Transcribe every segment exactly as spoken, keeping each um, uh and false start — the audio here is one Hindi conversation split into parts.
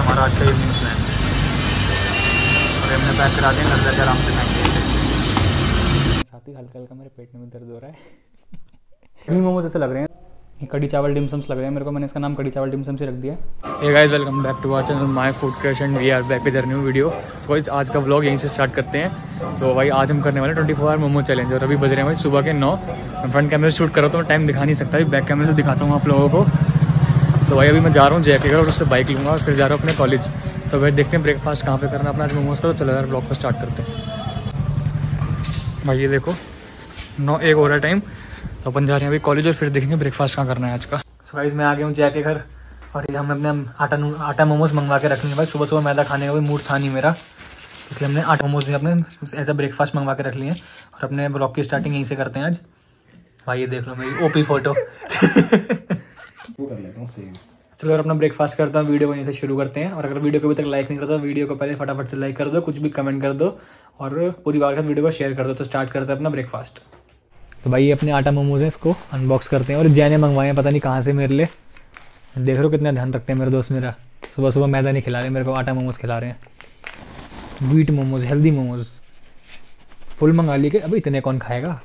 हमारा आज का इवनिंग प्लान। और हमने पैक करा दिया, घर जाके आराम से खाएंगे। साथ ही हल्का हल्का मेरे पेट में दर्द हो रहा है। मोमोज ऐसे लग रहे हैं, कड़ी चावल डिमसम्स लग रहे हैं मेरे को। मैंने इसका नाम कड़ी चावल डिमसम से रख दिया। Hey guys, welcome back to our channel My Food Crush and we are back with a new video. So guys, आज का व्लॉग यहीं से स्टार्ट करते हैं। तो भाई आज हम करने वाले twenty four hour momo challenge. और अभी बज रहे हैं भाई सुबह के नौ। मैं फ्रंट कैमरे से शूट कर रहा हूँ तो मैं टाइम दिखा नहीं सकता, बैक कैमरे से दिखाता हूँ आप लोगों को। तो भाई अभी मैं जा रहा हूँ जयके और उससे बाइक लूँगा और फिर जा रहा हूँ अपने कॉलेज। तो भाई देखते हैं ब्रेकफास्ट कहाँ पे करना अपना आज मोमोज का। तो चलो यार ब्लॉग को स्टार्ट करते हैं। भाई ये देखो नौ एक हो रहा है टाइम, तो अपन जा रहे हैं अभी कॉलेज और फिर देखेंगे ब्रेकफास्ट कहाँ करना है आज का। सो गाइस, मैं आ गया हूँ जय के घर और ये हमने अपने आटा आटा मोमोज मंगवा के रख लिए। भाई सुबह सुबह मैदा खाने का कोई मूड था नहीं मेरा, इसलिए हमने आटा मोमोज अपने एज अ ब्रेकफास्ट मंगवा के रख लिए हैं। और अपने ब्लॉग की स्टार्टिंग यहीं से करते हैं आज। भाई ये देख लो मेरी ओपी फोटो। वो कर लेता हूँ सेव। चलो और अपना ब्रेकफास्ट करता हूँ, वीडियो को यहीं से शुरू करते हैं। और अगर वीडियो को अभी तक लाइक नहीं करता तो वीडियो को पहले फटाफट से लाइक कर दो, कुछ भी कमेंट कर दो और पूरी बार का वीडियो को शेयर कर दो। तो स्टार्ट करते हैं अपना ब्रेकफास्ट। तो भाई ये अपने आटा मोमोज हैं, इसको अनबॉक्स करते हैं। और जय ने मंगवाए हैं पता नहीं कहाँ से मेरे लिए। देख रहे हो कितना ध्यान रखते हैं मेरे दोस्त मेरा। सुबह सुबह मैदा नहीं खिला रहे मेरे को, आटा मोमोज खिला रहे हैं। Wheat momos, healthy momos full मंगा लिए। अभी इतने कौन खाएगा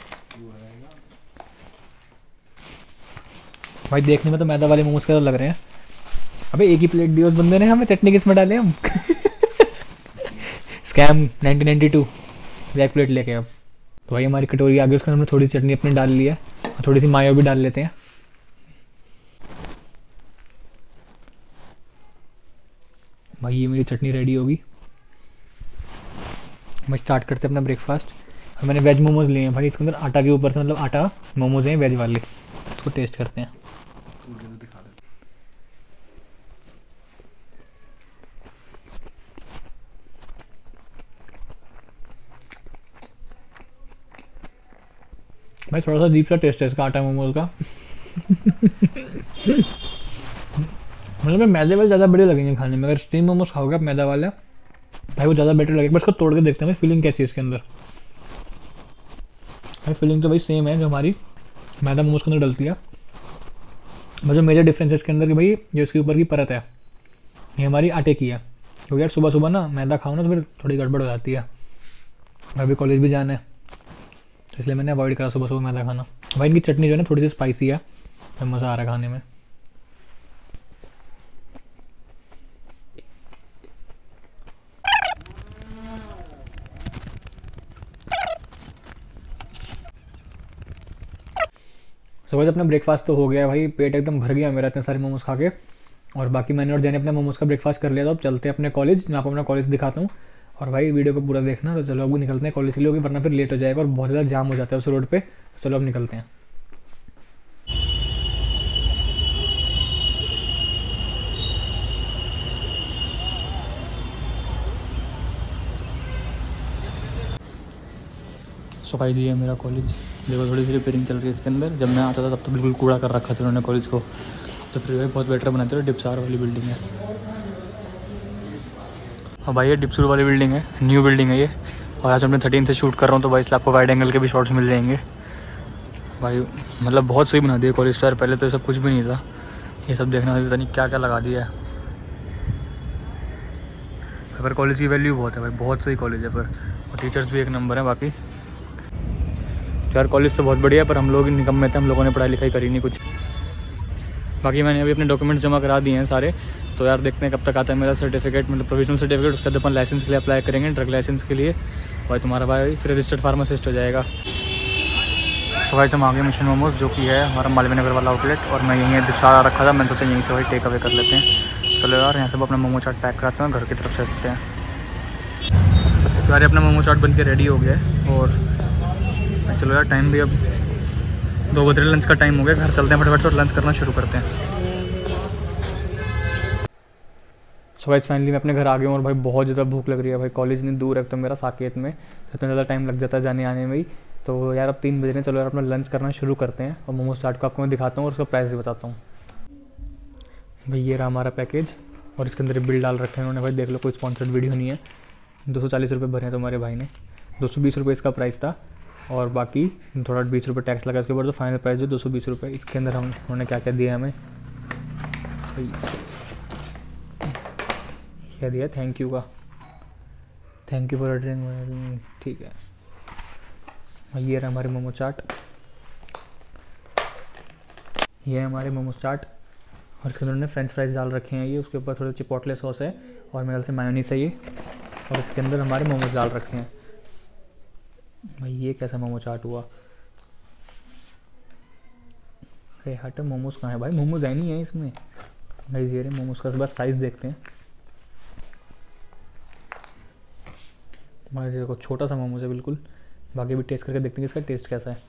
भाई। देखने में तो मैदा वाले मोमोज का लग रहे हैं। अबे एक ही प्लेट दी उस बंदे ने, हमें चटनी किस में डाले हम। Scam nineteen ninety two. एक प्लेट लेके अब। तो भाई हमारी कटोरी आ गई, उसके हमने थोड़ी सी चटनी अपनी डाल ली है और थोड़ी सी मायो भी डाल लेते हैं। भाई ये मेरी चटनी रेडी होगी। मैं स्टार्ट करते अपना ब्रेकफास्ट। और मैंने वेज मोमोज लिए हैं भाई, इसके अंदर आटा के ऊपर से मतलब आटा मोमोज हैं वेज वाले। इसको टेस्ट करते हैं। भाई थोड़ा सा अजीब सा टेस्ट है इसका आटा मोमोज का। मतलब मैं मैदे वाले ज़्यादा बढ़िया लगेंगे खाने में। अगर स्टीम मोमोज खाओगे आप मैदा वाले भाई वो ज़्यादा बेटर लगेगा। बस इसको तोड़ के देखते हैं भाई फीलिंग कैसी है इसके अंदर। भाई फीलिंग तो भाई सेम है जो हमारी मैदा मोमोज के अंदर डलती है। बस जो मेजर डिफरेंस है इसके अंदर कि भाई जो इसके ऊपर की परत है ये हमारी आटे की है। क्योंकि यार सुबह सुबह ना मैदा खाओ ना तो फिर थोड़ी गड़बड़ हो जाती है। अभी कॉलेज भी जाना है तो इसलिए मैंने अवॉइड करा सुबह सुबह मैदा खाना। भाई इनकी चटनी जो है ना थोड़ी सी स्पाइसी है, तो मज़ा आ रहा है खाने में। सो भाई अपना ब्रेकफास्ट तो हो गया भाई, पेट एकदम भर गया मेरा इतने सारे मोमोज खा के। और बाकी मैंने और जैने अपना मोमोज का ब्रेकफास्ट कर लिया। तो अब चलते हैं अपने कॉलेज, मैं आपको अपना कॉलेज दिखाता हूँ। और भाई वीडियो को पूरा देखना। तो चलो अब निकलते हैं कॉलेज के लिए, वरना फिर लेट हो जाएगा और बहुत ज़्यादा जाम हो जाता है उस रोड पे। चलो अब निकलते हैं। सो भाई जी है मेरा कॉलेज। देखो थोड़ी सी रिपेयरिंग चल रही है इसके अंदर। जब मैं आता था तब तो बिल्कुल कूड़ा कर रखा था उन्होंने कॉलेज को। तो फिर भाई बहुत बेटर बनाते थे। डिप्सार वाली बिल्डिंग है। और भाई ये डिप्सूर वाली बिल्डिंग है, न्यू बिल्डिंग है ये। और आज मैं थर्टीन से शूट कर रहा हूँ तो भाई इसलिए आपको वाइड एंगल के भी शॉट्स मिल जाएंगे। भाई मतलब बहुत सही बना दिया कॉलेज स्टार। पहले तो ये सब कुछ भी नहीं था, ये सब देखना पता नहीं क्या क्या लगा दिया है। पर कॉलेज की वैल्यू बहुत है भाई, बहुत सही कॉलेज है पर। और टीचर्स भी एक नंबर है। बाकी यार कॉलेज तो बहुत बढ़िया है पर हम लोग निकम्मे थे, हम लोगों ने पढ़ाई लिखाई करी नहीं कुछ। बाकी मैंने अभी अपने डॉक्यूमेंट्स जमा करा दिए हैं सारे। तो यार देखते हैं कब तक आता है मेरा सर्टिफिकेट, मतलब प्रोविजनल सर्टिफिकेट। उसके बाद अपन लाइसेंस के लिए अप्लाई करेंगे, ड्रग लाइसेंस के लिए। भाई तुम्हारा भाई फिर रजिस्टर्ड फार्मासिस्ट हो जाएगा। तो भाई हम आ गए मिशन मोमोज, जो कि है हमारा मालवीय नगर वाला आउटलेट। और मैं यहीं दिशा रखा था, मैंने सोचा यहीं से भाई टेक अवे कर लेते हैं। चलो यार यहाँ से अपना मोमो चाट पैक कराते हैं, घर की तरफ से रखते हैं। तो यार अपना मोमो चाट बन के रेडी हो गया है। और चलो यार टाइम भी अब दो बज रहे, लंच का टाइम हो गया। घर चलते हैं फटाफट से और लंच करना शुरू करते हैं। सो गाइस फाइनली मैं अपने घर आ गया हूँ और भाई बहुत ज़्यादा भूख लग रही है। भाई कॉलेज नहीं दूर है तो मेरा साकेत में, तो इतना ज़्यादा टाइम लग जाता है जाने आने में ही। तो यार अब तीन बज रहे हैं। चलो यार अपना लंच करना शुरू करते हैं। और मोमोज चाट को आपको मैं दिखाता हूँ और उसका प्राइस भी बताता हूँ। भाई ये रहा हमारा पैकेज और इसके अंदर बिल डाल रखे हैं उन्होंने। भाई देख लो कोई स्पॉन्सर्ड वीडियो नहीं है। दो सौ चालीस रुपये भरे हैं तुम्हारे भाई ने। दो सौ बीस रुपये इसका प्राइस था और बाकी थोड़ा बीस रुपये टैक्स लगा इसके ऊपर। तो फाइनल प्राइस जो दो सौ बीस रुपये। इसके अंदर हम उन्होंने क्या क्या दिया हमें भाई। क्या दिया थैंक यू का, थैंक यू फॉर ऑर्डरिंग, ठीक है। ये रहा हमारे मोमो चाट, ये है हमारे मोमो चाट और इसके अंदर उन्होंने फ्रेंच फ्राइज डाल रखे हैं। ये उसके ऊपर थोड़ा चिपोटले सॉस है और मेरे ख्याल से मायोनीस है ये, और इसके अंदर हमारे मोमोज डाल रखे हैं। भाई ये कैसा मोमो चाट हुआ? अरे हट, मोमोज कहाँ है भाई? मोमोज है नहीं है इसमें। गाइस ये रहे मोमोज का इस बार साइज़ देखते हैं। भाई देखो छोटा सा मोमोज है बिल्कुल। बाकी भी टेस्ट करके देखते हैं इसका टेस्ट कैसा है।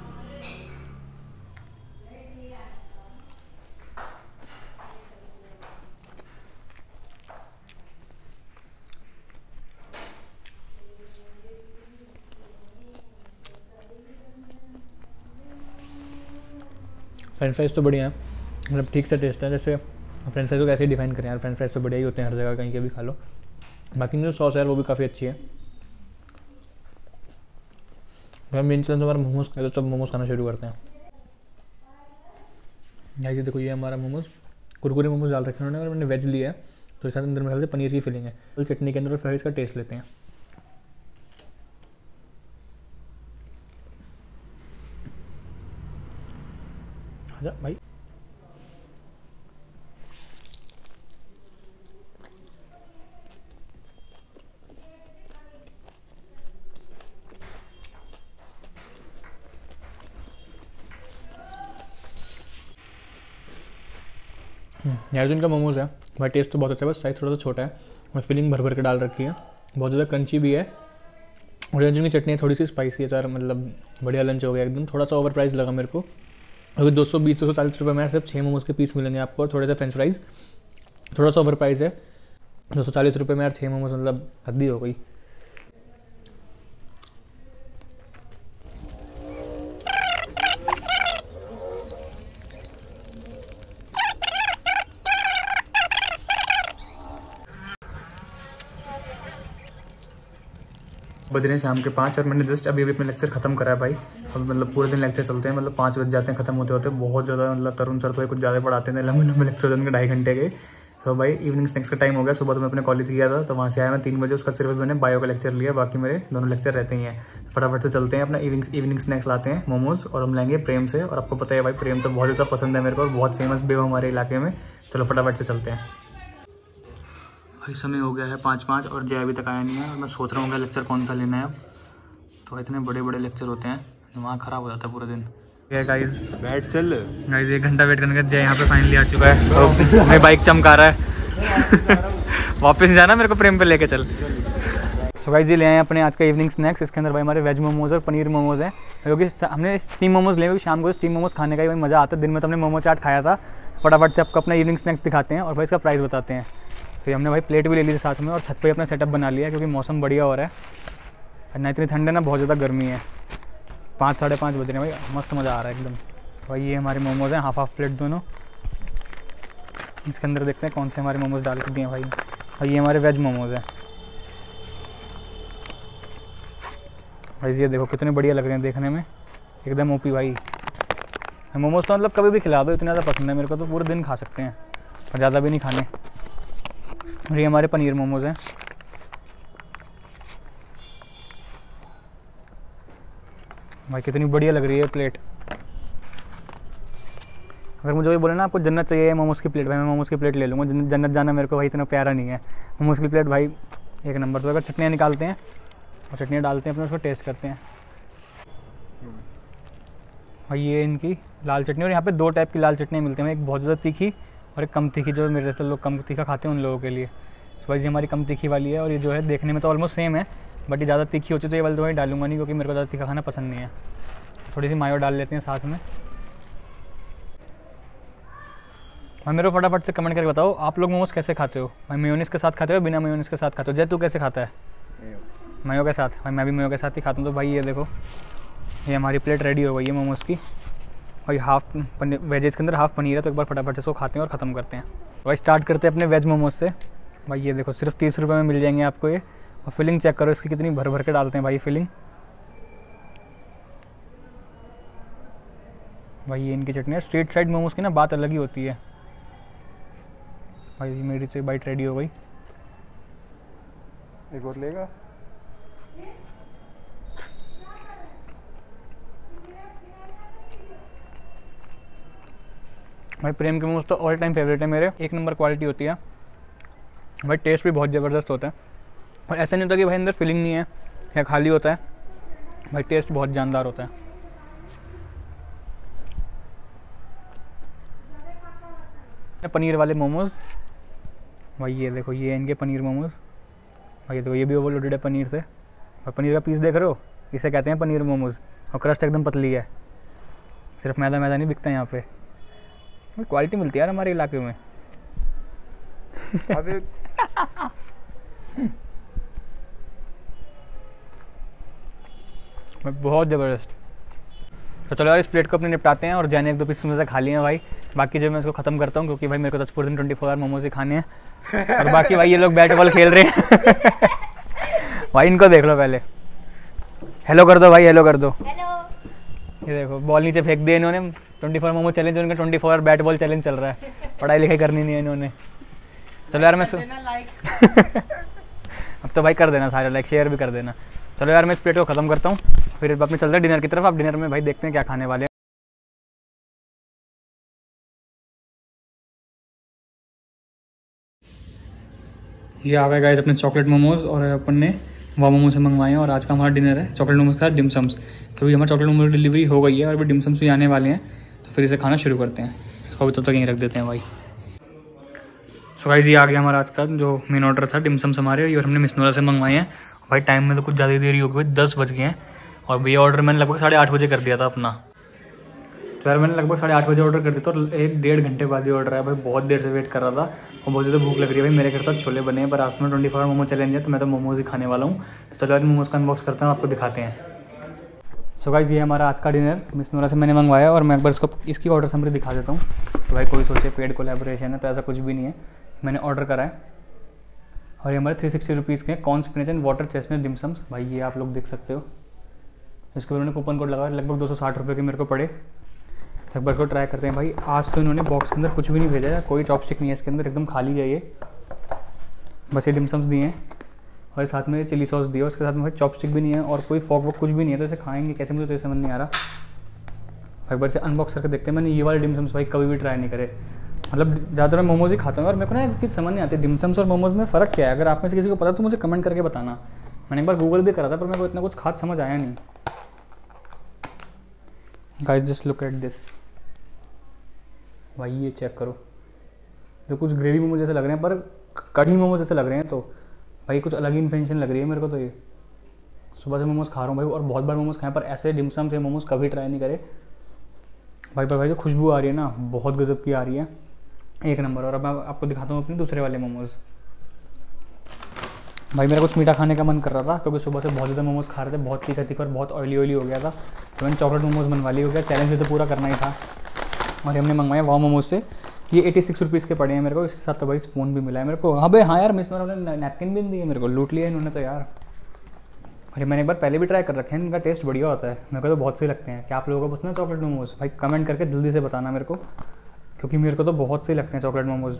फ्रेंच फ्राइज़ तो बढ़िया है, मतलब ठीक से टेस्ट है। जैसे फ्रेंच फ्राइज़ को कैसे डिफाइन करें यार, फ्रेंच फ्राइज़ तो बढ़िया ही होते हैं हर जगह, कहीं के भी खा लो। बाकी जो सॉस है यार वो भी काफ़ी अच्छी है। मेन चैलेंज हमारा मोमोज का, तो सब मोमोज खाना शुरू करते हैं। यार ये देखो ये हमारा मोमोज, कुरकुरे मोमोज डाल रखे हैं उन्होंने, और मैंने वेज लिया है तो इसके अंदर मेरे ख्याल से पनीर की फिलिंग है। चटनी के अंदर फिर इसका टेस्ट लेते हैं। आजा भाई। यार जो इनका मोमोज है भाई टेस्ट तो बहुत अच्छा है, बस साइज़ थोड़ा सा छोटा है और फिलिंग भर भर के डाल रखी है, बहुत ज़्यादा क्रंची भी है। और जो इनकी चटनी थोड़ी सी स्पाइसी है यार, मतलब बढ़िया लंच हो गया एकदम। थोड़ा सा ओवर प्राइस लगा मेरे को, अगर दो सौ बीस दो सौ चालीस रुपये में सिर्फ छः मोमोज के पीस मिलेंगे आपको, और थोड़े से फ्रेंच फ्राइज़। थोड़ा सा ओवर प्राइस है, दो सौ चालीस रुपये में यार छः मोमोज, मतलब हद ही हो गई। बज रहे हैं शाम के पाँच और मैंने जस्ट अभी अभी अपना लेक्चर खत्म करा है भाई। अब मतलब पूरे दिन लेक्चर चलते हैं, मतलब पाँच बज जाते हैं खत्म होते होते। बहुत ज़्यादा मतलब तरुण सर तो कुछ ज़्यादा पढ़ाते हैं, लंबे लंबे लेक्चर होते हैं ढाई घंटे के। तो भाई इवनिंग स्नैक्स का टाइम हो गया। सुबह तो मैं अपने कॉलेज गया था, तो वहाँ से आया मैं तीन बजे, उसका सिर्फ मैंने बायो का लेक्चर लिया, बाकी मेरे दोनों लेक्चर रहते ही हैं। फटाफट से चलते हैं, अपना इवनिंग इवनिंग स्नैक्स लाते हैं मोमोज, और हम लेंगे प्रेम से। और आपको पता है भाई प्रेम तो बहुत ज़्यादा पसंद है मेरे को, और बहुत फेमस बेव हमारे इलाके में। चलो फटाफट से चलते हैं। भाई समय हो गया है पाँच पाँच और जय अभी तक आया नहीं है, और मैं सोच रहा हूँ लेक्चर कौन सा लेना है अब। तो इतने बड़े बड़े लेक्चर होते हैं, दिमाग ख़राब हो जाता है पूरे दिन। गाइस बैठ चल गाइस एक घंटा वेट करने के बाद जय यहाँ पे फाइनली आ चुका है, और मेरी बाइक चमका रहा है। वापस जाना मेरे को, प्रेम पे लेके चल। सो गाइस ये ले आए अपने आज का इवनिंग स्नैक्स। इसके अंदर भाई हमारे वेज मोमोज और पनीर मोमोज हैं, क्योंकि हमने स्टीम मोमोज लिए, क्योंकि शाम को स्टीम मोमोज खाने का ही भाई मज़ा आता है। दिन में तो हमने मोमो चाट खाया था। फटाफट से आपको अपना इवनिंग स्नैक्स दिखाते हैं और भाई इसका प्राइस बताते हैं। तो हमने भाई प्लेट भी ले ली थी साथ में, और छत पर अपना सेटअप बना लिया, क्योंकि मौसम बढ़िया हो रहा है, ना इतनी ठंड है ना बहुत ज़्यादा गर्मी है। पाँच साढ़े पाँच बज रहे हैं भाई, मस्त मज़ा आ रहा है एकदम। भाई ये हमारे मोमोज़ हैं, हाफ हाफ प्लेट दोनों। इसके अंदर देखते हैं कौन से हमारे मोमोज़ डाल के दिए भाई। और ये हमारे वेज मोमोज़ हैं भाई। ये देखो कितने बढ़िया लग रहे हैं देखने में, एकदम ओपी भाई। मोमोज़ तो मतलब कभी भी खिला दो, इतने ज़्यादा पसंद है मेरे को, तो पूरे दिन खा सकते हैं, और ज़्यादा भी नहीं खाने। और ये हमारे पनीर मोमोज़ हैं भाई, कितनी बढ़िया लग रही है प्लेट। अगर मुझे ये बोले ना आपको जन्नत चाहिए मोमोज़ की प्लेट, भाई मैं मोमोज़ की प्लेट ले लूँगा। जन्नत जाना मेरे को भाई इतना प्यारा नहीं है। मोमोज़ की प्लेट भाई एक नंबर। तो अगर चटनियाँ निकालते हैं और चटनियाँ डालते हैं अपने, उसको टेस्ट करते हैं भाई। ये इनकी लाल चटनी, और यहाँ पे दो टाइप की लाल चटनियाँ मिलती हैं, एक बहुत ज़्यादा तीखी और एक कम तीखी। जो मेरे जैसे लोग कम तीखा खाते हैं उन लोगों के लिए। तो भाई ये हमारी कम तीखी वाली है, और ये जो है देखने में तो ऑलमोस्ट सेम है, बट ये ज़्यादा तीखी होती है तो ये वाली तो भाई डालूंगा नहीं, क्योंकि मेरे को ज़्यादा तीखा खाना पसंद नहीं है। थोड़ी सी मायो डाल लेते हैं साथ में। भाई मेरे को फटाफट से कमेंट करके बताओ आप लोग मोमोज कैसे खाते हो भाई? मेयोनीज के साथ खाते हो, बिना मेयोनीज के साथ खाते हो? जय तू कैसे खाता है? मेयो के साथ। भाई मैं भी मेयो के साथ ही खाता हूँ। तो भाई ये देखो ये हमारी प्लेट रेडी हो गई है मोमोज़ की, और ये हाफ पनीर वेजेस के अंदर हाफ पनीर है। तो एक बार फटाफट से इसको खाते हैं और ख़त्म करते हैं। तो भाई स्टार्ट करते हैं अपने वेज मोमोज से। भाई ये देखो सिर्फ तीस रुपये में मिल जाएंगे आपको ये। और फिलिंग चेक करो इसकी कितनी भर भर के डालते हैं भाई फिलिंग। भाई ये इनकी चटनी है। स्ट्रीट साइड मोमोज़ की ना बात अलग ही होती है भाई। मेरी से बाइट रेडी हो गई। एक और लेगा? भाई प्रेम के मोमोज तो ऑल टाइम फेवरेट है मेरे, एक नंबर क्वालिटी होती है भाई, टेस्ट भी बहुत ज़बरदस्त होता है और ऐसा नहीं होता कि भाई अंदर फिलिंग नहीं है या खाली होता है, भाई टेस्ट बहुत जानदार होता है। पनीर वाले मोमोज भाई, ये देखो ये इनके पनीर मोमोज भाई, ये देखो ये भी ओवरलोडेड है पनीर से, और पनीर का पीस देख रहे हो, इसे कहते हैं पनीर मोमोज, और क्रस्ट एकदम पतली है, सिर्फ मैदा मैदा नहीं बिकता है यहाँ पे, क्वालिटी मिलती है यार हमारे इलाके में। अबे बहुत ज़बरदस्त। तो चलो यार इस प्लेट को अपने निपटाते हैं, और जाने एक दो पीस में से खा लिए हैं भाई, बाकी जो मैं इसको ख़त्म करता हूँ, क्योंकि भाई मेरे को तो पूरे दिन ट्वेंटी फोर आवर मोमोज ही खाने हैं। और बाकी भाई ये लोग बैट बॉल खेल रहे हैं भाई इनको देख लो पहले, हेलो कर दो भाई, हेलो कर दो। हेलो। ये देखो बॉल नीचे फेंक दिए इन्होंने, ट्वेंटी फोर मोमो चैलेंज, उनका twenty four hour bat ball challenge चल रहा है, पढ़ाई लिखाई करनी नहीं है इन्होंने। चलो यार मैं अब तो भाई कर देना सारे लाइक, शेयर भी कर देना। चलो यार मैं इस प्लेट को ख़त्म करता हूँ, फिर अपने चलते हैं डिनर की तरफ। आप डिनर में भाई देखते हैं क्या खाने वाले हैं। ये आ गए गाइस अपने चॉकलेट मोमोज, और अपन ने वाह मोमो से मंगवाए हैं, और आज का हमारा डिनर है चॉकलेट मोमोज का डिमसम्स, क्योंकि हमारा चॉकलेट मोमोज की डिलीवरी हो गई है और अभी डिमसम्स भी आने वाले हैं, तो फिर इसे खाना शुरू करते हैं। इसको भी तब तक यहीं रख देते हैं भाई। सो गाइस ये आ गया हमारा आज का जो मेन ऑर्डर था, डिमसम्स हमारे, और हमने मिसनोरा से मंगवाए हैं। भाई टाइम में तो कुछ ज़्यादा देरी हो गई, दस बज गए हैं, और ये ऑर्डर मैंने लगभग साढ़े आठ बजे कर दिया था अपना। तो यार मैंने लगभग साढ़े आठ बजे ऑर्डर कर दिया था, और एक डेढ़ घंटे बाद ही ऑर्डर आया भाई, बहुत देर से वेट कर रहा था और बहुत ज़्यादा भूख लग रही है भाई। मेरे घर तक छोले बने हैं, पर आज तो मैं ट्वेंटी फोर मोमो चैलेंज है, तो मैं तो मोमोज ही खाने वाला हूँ। तो चलो यार मोमोज का अनबॉक्स करता हूँ, आपको दिखाते हैं। सो गाइस ये हमारा आज का डिनर मिसनोरा से मैंने मंगवाया, और मैं एक बार इसको इसकी ऑर्डर समरी दिखा देता हूँ। तो भाई कोई सोचे पेड कोलैबोरेशन है, तो ऐसा कुछ भी नहीं है, मैंने ऑर्डर करा है। और ये हमारे थ्री सिक्सटी रुपीज़ के corn spinach and water chestnut dimsums, भाई ये आप लोग देख सकते हो। इसके उन्होंने कूपन कोड लगाया, लगभग दो सौ साठ रुपये के मेरे को पड़े। एक बार इसको ट्राई करते हैं भाई। आज तो इन्होंने बॉक्स के अंदर कुछ भी नहीं भेजा है, कोई चॉपस्टिक नहीं है इसके अंदर, एकदम खाली है ये, बस ये डिमसम्स दिए हैं और साथ में चिली सॉस दिया, उसके साथ में भाई चॉपस्टिक भी नहीं है और कोई फॉक वॉक कुछ भी नहीं है। तो इसे खाएंगे कैसे, मुझे तो ये समझ नहीं आ रहा। भाई बार से अनबॉक्स करके देखते हैं। मैंने ये वाले डिमसम्स भाई कभी भी ट्राई नहीं करे, मतलब ज़्यादातर मैं मोमोज ही खाता हूँ, और मेरे को ना एक चीज़ समझ नहीं आती, डिमसम्स और मोमोज में फ़र्क क्या है। अगर आप में से किसी को पता तो मुझे कमेंट करके बताना। मैंने एक बार गूगल भी करा था, पर मेरे को इतना कुछ खास समझ आया नहीं। Guys just look at this, भाई ये चेक करो, तो कुछ ग्रेवी मोमोज जैसे लग रहे हैं, पर कढ़ी मोमोज जैसे लग रहे हैं। तो भाई कुछ अलग ही इन्फेंशन लग रही है मेरे को। तो ये सुबह से मोमोज खा रहा हूँ भाई, और बहुत बार मोमोज खाए, पर ऐसे डिमसम से मोमोज कभी ट्राई नहीं करे भाई। पर भाई जो खुशबू आ रही है ना, बहुत गजब की आ रही है, एक नंबर। और अब मैं आपको दिखाता हूँ अपने दूसरे वाले मोमोज। भाई मेरा कुछ मीठा खाने का मन कर रहा था, क्योंकि सुबह से बहुत ज़्यादा मोमोज खा रहे थे, बहुत तीखा तीखा और बहुत ऑयली ऑयली हो गया था। तो मैंने चॉकलेट मोमोज बनवा ली, हो गया चैलेंज भी तो पूरा करना ही था। और हमने मंगवाया वाह मोमोज से, ये एटी सिक्स रुपीज़ के पड़े हैं मेरे को। इसके साथ तो भाई स्पून भी मिला है मेरे को। हाँ भाई हाँ यार, मिस ने नैपकिन भी दी है मेरे को, लूट लिया इन्होंने तो यार। अरे मैंने एक बार पहले भी ट्राई कर रखे हैं, इनका टेस्ट बढ़िया होता है, मेरे को तो बहुत सही लगते हैं। क्या आप लोगों को पसंद है चॉकलेट मोमोज? भाई कमेंट करके जल्दी से बताना मेरे को, क्योंकि मेरे को तो बहुत सही लगते हैं चॉकलेट मोमोज।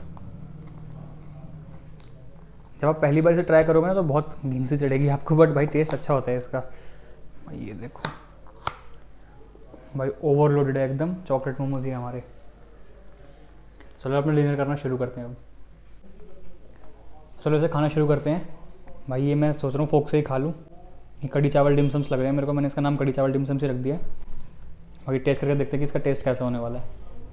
जब आप पहली बार इसे ट्राई करोगे ना, तो बहुत घिन सी चढ़ेगी आपको, बट भाई टेस्ट अच्छा होता है इसका। भाई ये देखो भाई, ओवरलोडेड है एकदम चॉकलेट मोमोज ही हमारे। चलो अपना डिनर करना शुरू करते हैं अब। चलो इसे खाना शुरू करते हैं भाई। ये मैं सोच रहा हूँ फोक से ही खा लूँ। ये कड़ी चावल डिमसम्स लग रहे हैं मेरे को, मैंने इसका नाम कड़ी चावल डिमसम्स ही रख दिया। बाकी टेस्ट करके देखते हैं कि इसका टेस्ट कैसा होने वाला है।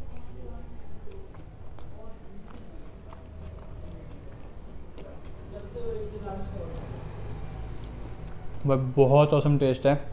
भाई बहुत औसम टेस्ट है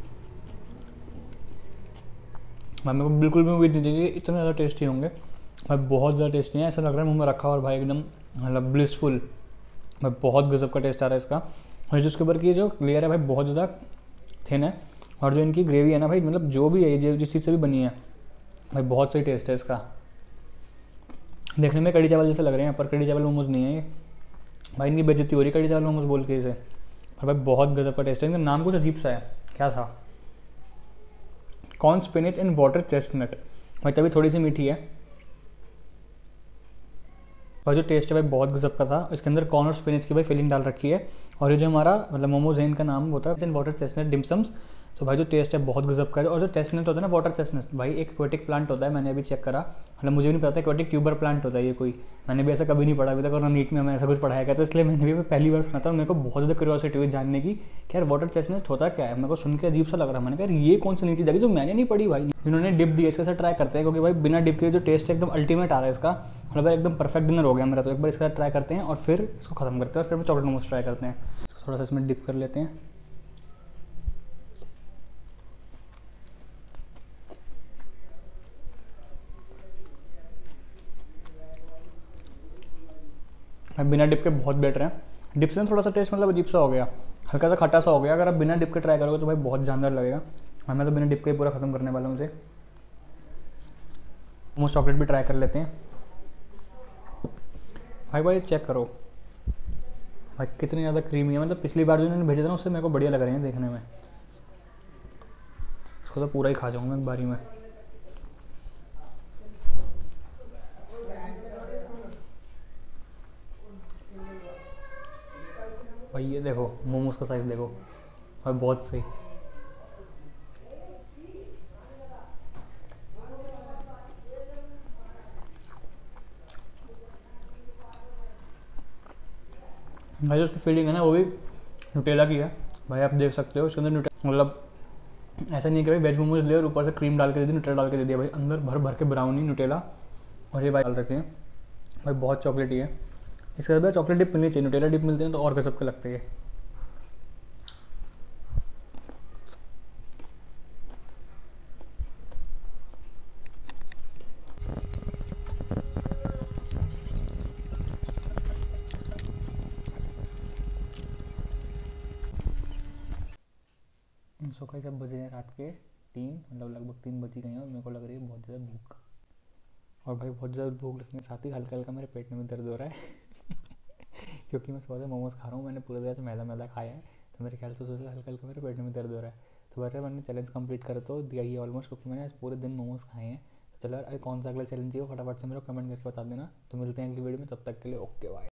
भाई, मेरे को बिल्कुल भी उम्मीद नहीं थी कि इतने ज़्यादा टेस्टी होंगे भाई। बहुत ज़्यादा टेस्टी है, ऐसा लग रहा है मुंह में रखा और भाई एकदम मतलब ब्लिसफुल भाई। बहुत गजब का टेस्ट आ रहा है इसका। और जिसके ऊपर की जो लेयर है भाई, बहुत ज़्यादा थिन है, और जो इनकी ग्रेवी है ना भाई, मतलब जो भी है ये जिस चीज़ से भी बनी है भाई, बहुत सही टेस्ट है इसका। देखने में कड़ी चावल जैसे लग रहे हैं, पर कड़ी चावल मोमोज नहीं है ये भाई। इनकी बेइज्जती हो रही है कड़ी चावल मोमोज बोल के इसे, और भाई बहुत गजब का टेस्ट है। इनका नाम कुछ अजीब सा है, क्या था, corn spinach and water chestnut भाई, तभी थोड़ी सी मीठी है। भाई जो टेस्ट है भाई बहुत गजब का था। इसके अंदर कॉर्न और स्पिनच की भाई फिलिंग डाल रखी है। और ये जो हमारा मतलब मोमोज है इनका नाम होता है वाटर चेस्टनट डिमसम्स। तो भाई जो टेस्ट है बहुत गजब का है। और जो चेस्टनट होता है ना वाटर चेस्टनट भाई एक एक्वेटिक प्लांट होता है, मैंने अभी चेक करा, मतलब मुझे भी नहीं पता था एक्वेटिक ट्यूबर प्लांट होता है ये कोई, मैंने भी ऐसा कभी नहीं पढ़ा अभी तक, और ना नीट में हमें ऐसा कुछ पढ़ाया गया, तो इसलिए मैंने भी पहली बार सुना था। और मेरे को बहुत ज़्यादा क्यूरियोसिटी हुई जानने की कि यार वाटर चेस्टनट होता क्या है। मेरे को सुन के अजीब सा लग रहा है, मैंने कहा ये कौन सी नई चीज़ है जो मैंने नहीं पढ़ी भाई। इन्होंने डिप दिया, इसके साथ ट्राई करते हैं क्योंकि भाई बिना डिप के जो टेस्ट है एकदम अल्टीमेट आ रहा है इसका, मतलब भाई एकदम परफेक्ट डिनर हो गया मेरा। तो एक बार इसके साथ ट्राई करते हैं और फिर इसको खत्म करते हैं और फिर हम चॉकलेट मोमोज ट्राई करते हैं। थोड़ा सा इसमें डिप कर लेते हैं। बिना डिप के बहुत बेटर है। डिप से थोड़ा सा टेस्ट मतलब अजीब सा हो गया, हल्का सा खट्टा सा हो गया। अगर आप बिना डिप के ट्राई करोगे तो भाई बहुत जानदार लगेगा। और मैं तो बिना डिप के ही पूरा खत्म करने वाला हूँ उसे। मोमोज चॉकलेट भी ट्राई कर लेते हैं। भाई भाई चेक करो भाई कितनी ज़्यादा क्रीमी है, मतलब पिछली बार जो इन्होंने भेजा था ना उससे मेरे को बढ़िया लग रहे हैं देखने में। इसको तो पूरा ही खा जाऊँगा एक बारी में। भाई ये देखो मोमोज का साइज़ देखो भाई, बहुत सही। भाई जो उसकी फीलिंग है ना वो भी न्यूटेला की है भाई, आप देख सकते हो उसके अंदर न्यूटेला, मतलब ऐसा नहीं है कि भाई वेज मोमोज ले और ऊपर से क्रीम डाल के दे दी, न्यूटेला डाल के दे दिया भाई, अंदर भर भर के ब्राउनी न्यूटेला और ये भाई डाल रखे हैं भाई, बहुत चॉकलेटी है। इसके बाद चॉकलेट डिप मिलनी चाहिए, न्यूटेला डिप मिलती है तो और गजब के लगते हैं। सो कई सब बजे हैं रात के तीन, मतलब लगभग तीन बज गए हैं और मेरे को लग रही है बहुत ज़्यादा भूख। और भाई बहुत ज़्यादा भूख लगने के साथ ही हल्का हल्का मेरे पेट में भी दर्द हो रहा है क्योंकि मैं सुबह से मोमोज खा रहा हूँ, मैंने पूरे तरह से मैदा मैदा खाया है, तो मेरे ख्याल से सुबह हल्का हल्का मेरे पेट में दर्द हो रहा है। तो वैसे मैंने चैलेंज कंप्लीट कर तो दिया ही ऑलमोस्ट, क्योंकि मैंने आज पूरे दिन मोमोज खाए हैं। तो चलो यार कौन सा अगला चैलेंज है फटाफट से मेरे को कमेंट करके बता देना। तो मिलते हैं अगली वीडियो में, तब तक के लिए ओके बाय।